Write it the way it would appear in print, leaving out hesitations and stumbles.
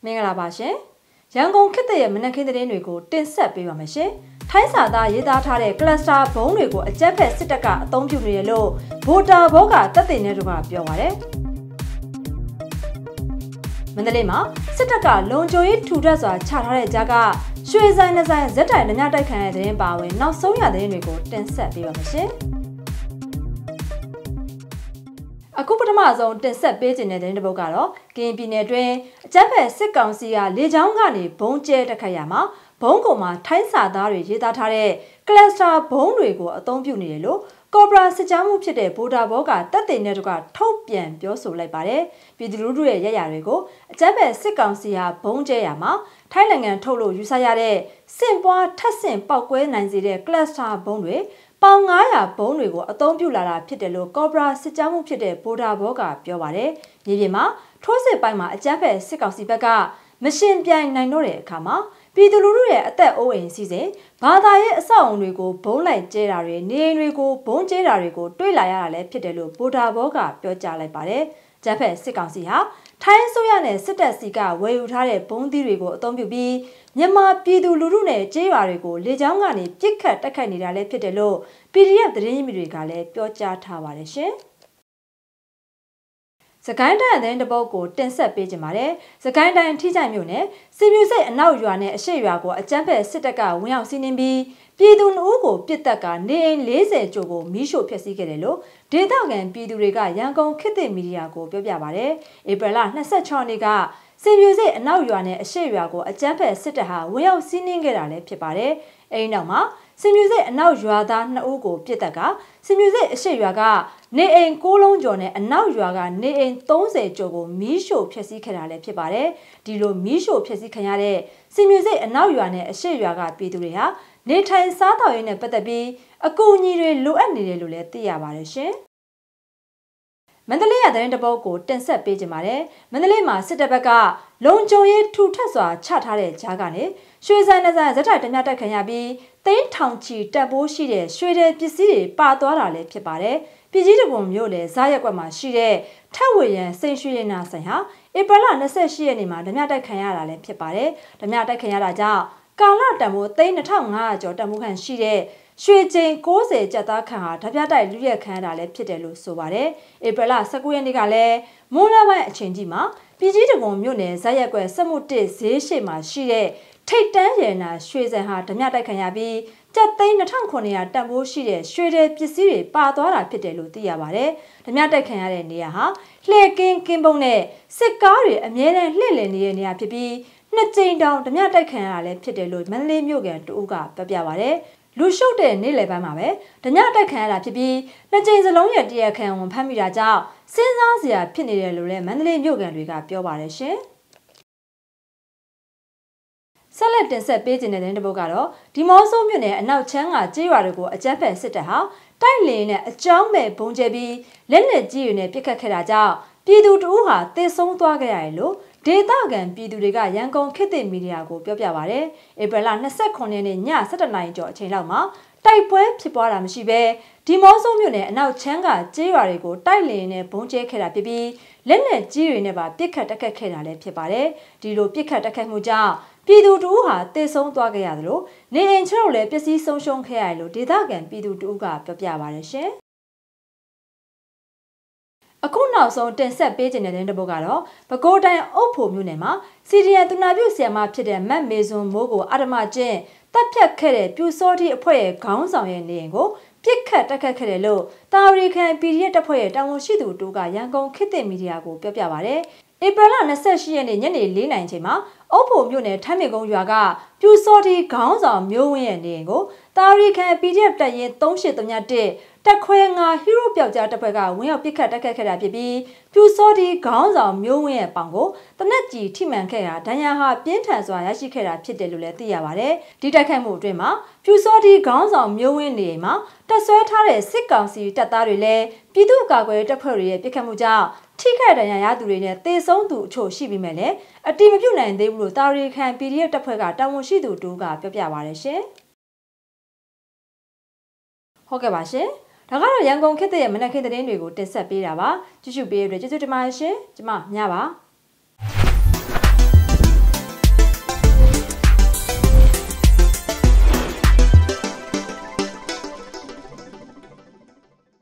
မင်္ဂလာပါရှင်ရန်ကုန်ခေတ်ရဲ့မနက်ခင်းသတင်းတွေကိုတင်ဆက်ပေးပါမယ်ရှင်ထိုင်းစာသားရေးသားထားတဲ့ကလစတာဘုံတွေကိုအကြက်ဖက်စစ်တပ်ကအသုံးပြုနေရလို့ဗိုတာဘောကတပ်သိနေတို့ကပြောပါတယ်မန္တလေးမှာစစ်တပ်ကလုံခြုံရေးထူထပ်စွာချထားတဲ့ကြားကရွှေဆိုင်နှဆိုင်ဇက်တိုင်နှမြတိုက်ခံတဲ့သတင်းပါဝင်နောက်ဆုံးရသတင်းတွေကိုတင်ဆက်ပေးပါမယ်ရှင်အခုပထမဆုံးတင်ဆက်ပေးခြင်းတဲ့သတင်းတစ်ပုဒ်ကတော့ကရင်ပြည်နယ်တွင်အကြမ်းဖက်စစ်ကောင်စီကလေကြောင်းကနေဘုံကျဲတက်ခတ်ရမှာဘုံကုံမှာထိုင်းစာသားတွေရေးသားထားတဲ့ကလစတာဘုံတွေကိုအသုံးပြုနေတယ်လို့ကော်ပိုရာစစ်ကြောင်းမှုဖြစ်တဲ့ဗိုတာဘောကတပ်သိနေတို့ကထုတ်ပြန်ပြောဆိုလိုက်ပါတယ်ပြည်သူလူထုရဲ့ရရတွေကိုအကြမ်းဖက်စစ်ကောင်စီဟာဘုံကျဲရမှာထိုင်းနိုင်ငံထုတ်လို့ယူဆရတဲ့စင်ပွားထက်ဆင့်ပောက်ကွဲနိုင်စေတဲ့ကလစတာဘုံတွေပေါင်900ဘုံတွေကိုအသုံးပြုလာတာဖြစ်တယ်လို့ကော်ပိုရာစစ်ကြောင်းမှုဖြစ်တဲ့ဗိုတာဘောကပြောပါတယ်မြေပြင်မှာထိုးစစ်ပိုင်းမှာအကြမ်းဖက်စစ်ကောင်စီဘက်ကမရှင်ပြိုင်နိုင်တော့တဲ့အခါမှာပြည်သူလူထုရဲ့အသက်အိုးအိမ်စီစဉ်ဘာသာရေးအဆောက်အုံတွေကိုဘုံလိုက်ကျဲတာတွေနေအိမ်တွေကိုဘုံကျဲတာတွေကိုတွေ့လာရတာလည်းဖြစ်တယ်လို့ဗိုတာဘောကပြောကြားလိုက်ပါတယ်ကျန်းဖက်စစ်ကောင်စီဟာထိုင်းအစိုးရနဲ့စစ်တပ်စီကဝယ်ယူထားတဲ့ဘုံသီးတွေကိုအသုံးပြုပြီးမြန်မာပြည်သူလူထုနဲ့ကျေးရွာတွေကိုလေကြောင်းကနေပစ်ခတ်တိုက်ခိုက်နေတာလည်းဖြစ်တယ်လို့ PDF သတင်းရင်းမြစ်တွေကလည်းပြောကြားထားပါတယ်ရှင်စကိုင်းတိုင်းသတင်းတပုတ်ကိုတင်ဆက်ပေးကြပါတယ်။စကိုင်းတိုင်းထိကြိုက်မြို့နယ်စီမြူစိတ်အနောက်ရွာနဲ့အရှေ့ရွာကိုအကြမ်းဖက်စစ်တပ်ကဝင်ရောက်စီးနင်းပြီးပြည်သူ2ဦးကိုပစ်တက်ကနေအိမ်40ကျော်ကိုမီးရှို့ဖျက်ဆီးခဲ့တယ်လို့ဒေသခံပြည်သူတွေကရန်ကုန်ခေတ်သစ်မီဒီယာကိုပြောပြပါတယ်။ဧပြီလ26ရက်နေ့ကစီမြူစိတ်အနောက်ရွာနဲ့အရှေ့ရွာကိုအကြမ်းဖက်စစ်တပ်ဟာဝင်ရောက်စီးနင်းခဲ့တာလည်းဖြစ်ပါတယ်။အဲဒီနောက်မှာစင်မြူစိတ်အနောက်ရွာသား2ဦးကိုပြစ်တက်ကစင်မြူစိတ်အရှိရွာကနေအိမ်6လုံးကျော်နဲ့အနောက်ရွာကနေအိမ်30ကျော်ကိုမီးရှို့ဖျက်ဆီးခဲ့တာလည်းဖြစ်ပါတယ်။ဒီလိုမီးရှို့ဖျက်ဆီးခံရတဲ့စင်မြူစိတ်အနောက်ရွာနဲ့အရှိရွာကပြည်သူတွေဟာနေထိုင်စားသောက်ရေးနဲ့ပတ်သက်ပြီးအကူအညီတွေလိုအပ်နေတယ်လို့လည်းသိရပါတယ်ရှင်။မန္တလေးရတဲ့တပုတ်ကိုတင်ဆက်ပေးကြပါမယ်။မန္တလေးမှာစစ်တပ်ဘက်ကလုံခြုံရေးထူထပ်စွာချထားတဲ့ကြားကနေရွှေဆိုင်နှဆိုင်ဇက်တိုင်တမြတိုက်ခံရပြီးသိန်းထောင်ချီတက်ပိုးရှိတဲ့ရွှေတဲ့ပစ္စည်းတွေပါသွားတာလည်းဖြစ်ပါတယ်။ပြည်ကြီးတပုံမြို့လေဇာရက်ကွက်မှာရှိတဲ့ထက်ဝေရန်စိန်ရွှေရနာဆိုင်ဟာဧပြီလ28ရက်နေ့မှာဓမြတိုက်ခံရတာလည်းဖြစ်ပါတယ်။ဓမြတိုက်ခံရတာကြောင့်ကာလတန်ဖိုးသိန်း2500ကျော်တန်ဖိုးခန့်ရှိတဲ့ရွှေကျင်း60ကျပ်သားခန့်ဟာဓပြတိုက်လူရက်ခံရတာလည်းဖြစ်တယ်လို့ဆိုပါတယ်။ဧပြီလ19ရက်နေ့ကလည်းမွန်းလပိုင်းအချိန်ကြီးမှာပြည်ကြီးတပုံမြို့နယ်ဇာရက်ကွက်စက်မှုတစ်ဈေးရှိမှာရှိတဲ့ထိတ်တန်းရည်နာရွှေစံဟာဓမြတိုက်ခံရပြီးကျပ်သိန်း2900တန်ဖိုးရှိတဲ့ရွှေတဲ့ပစ္စည်းတွေပါသွားတာဖြစ်တယ်လို့သိရပါတယ်။ဓမြတိုက်ခံရတဲ့နေရာဟာလှည့်ကင်းပုံနဲ့စစ်ကားတွေအမြဲတမ်းလှည့်လည်နေတဲ့နေရာဖြစ်ပြီးနှစ်ကြိမ်တောင်ဓမြတိုက်ခံရတာလည်းဖြစ်တယ်လို့မန္တလေးမြို့ကန်တဦးကပြောပြပါတယ်။လူရှုပ်တဲ့နေ့လယ်ပိုင်းမှာပဲဓမြတိုက်ခံရတာဖြစ်ပြီးနှစ်ကြိမ်စလုံးရဲ့တရားခံဝန်ဖမ်းမိတာကြောင့်စဉ်းစားစရာဖြစ်နေတယ်လို့လည်းမန္တလေးမြို့ကန်တွေကပြောပါတယ်ရှင်။ဆက်လက်တင်ဆက်ပေးခြင်းတဲ့တပုတ်ကတော့ဒီမော့ဆိုးမြို့နယ်အနောက်ချမ်းကကျေးရွာတွေကိုအကြမ်းဖက်စစ်တပ်ဟာတိုက်လင်းနဲ့အကြောင်းမဲ့ဘုံကျဲပြီးလက်နက်ကြီးတွေနဲ့ပစ်ခတ်ခဲ့တာကြောင့်ပြည်သူတို့ဟာတေဆုံးသွားခဲ့ရတယ်လို့ဒေသခံပြည်သူတွေကရန်ကုန်ခေတ်သစ်မီဒီယာကိုပြောပြပါရယ်ဧပြီလ29ရက်နေ့ည7:00နာရီကျော်အချိန်လောက်မှာတိုက်ပွဲဖြစ်ပွားတာမရှိဘဲဒီမော့ဆိုးမြို့နယ်အနောက်ချမ်းကကျေးရွာတွေကိုတိုက်လင်းနဲ့ဘုံကျဲခဲ့တာဖြစ်ပြီးလက်နက်ကြီးတွေနဲ့ပါပစ်ခတ်တက်ခတ်ခဲ့တာလည်းဖြစ်ပါတယ်ဒီလိုပစ်ခတ်တက်ခတ်မှုကြောင့်ပြည်သူတို့ဟာတေဆုံးသွားခဲ့ရတယ်လို့နေအိမ်ချတို့လည်းပစ္စည်းဆုံးရှုံးခဲ့ရတယ်လို့ဒေသခံပြည်သူတို့ကပြောပြပါရရှင်အခုနောက်ဆုံးတင်ဆက်ပေးခြင်းတဲ့တပုတ်ကတော့ပဲခူးတိုင်းအုပ်ဖို့မြို့နယ်မှာစီရီယန်သူနာပြုဆရာမဖြစ်တဲ့မတ်မေဇွန်မိုးကိုအဓမ္မကျင့်တပ်ဖြတ်ခဲ့တဲ့ပြူစောတိအဖွဲ့ရဲ့ခေါင်းဆောင်ရဲ့နေအိမ်ကိုပြစ်ခတ်တက်ခတ်ခဲ့တယ်လို့တာဝရီခံ PDF တပ်ဖွဲ့ရဲ့တာဝန်ရှိသူတို့ကရန်ကုန်ခေတ်သစ်မီဒီယာကိုပြောပြပါရယ်ဧပြီလ28ရက်နေ့ညနေ4:00နာရီချိန်မှာအုပ်ဖို့မြို့နယ်ထမ်းမြကုန်းရွာကပြူစောတိခေါင်းဆောင်မျိုးဝင်းရဲ့နေအိမ်ကိုတာရီခံ PDF တပ်ရင်း3831တက်ခွဲ9ဟီးရိုးပျောက်ကြားတပ်ဖွဲ့ကဝင်ရောက်ပစ်ခတ်တက်ခတ်ခဲ့တာဖြစ်ပြီးပြူစောတိခေါင်းဆောင်မျိုးဝင်းရဲ့ပေါင်ကိုတနက်ကြီးထိမှန်ခဲ့တာဒဏ်ရာဟာပြင်းထန်စွာရရှိခဲ့တာဖြစ်တယ်လို့လည်းသိရပါတယ်။ဒီတိုက်ခိုက်မှုအတွင်းမှာပြူစောတိခေါင်းဆောင်မျိုးဝင်းနေအိမ်မှာတပ်ဆွဲထားတဲ့စစ်ကောင်စီတပ်သားတွေလည်းပြည်သူ့ကာကွယ်တပ်ဖွဲ့တွေရဲ့ပစ်ခတ်မှုကြောင့်ထိခိုက်ဒဏ်ရာရသူတွေနဲ့တေဆုံးသူအချို့ရှိပြီးမဲ့လည်းအတိမပြုတ်နိုင်သေးဘူးလို့တာရီခံ PDF တပ်ဖွဲ့ကတာဝန်ရှိသူတို့ကပြောပြပါရရှင်။ဟုတ်ကဲ့ပါရှင်။ဒါကတော့ရန်ကုန်ခေတ်ရဲ့မနက်ခင်းသတင်းတွေကိုတင်ဆက်ပေးတာပါ။ကြည့်ရှုပေးရတဲ့ကျေးဇူးတင်ပါတယ်ရှင်။ကျွန်မညပါ။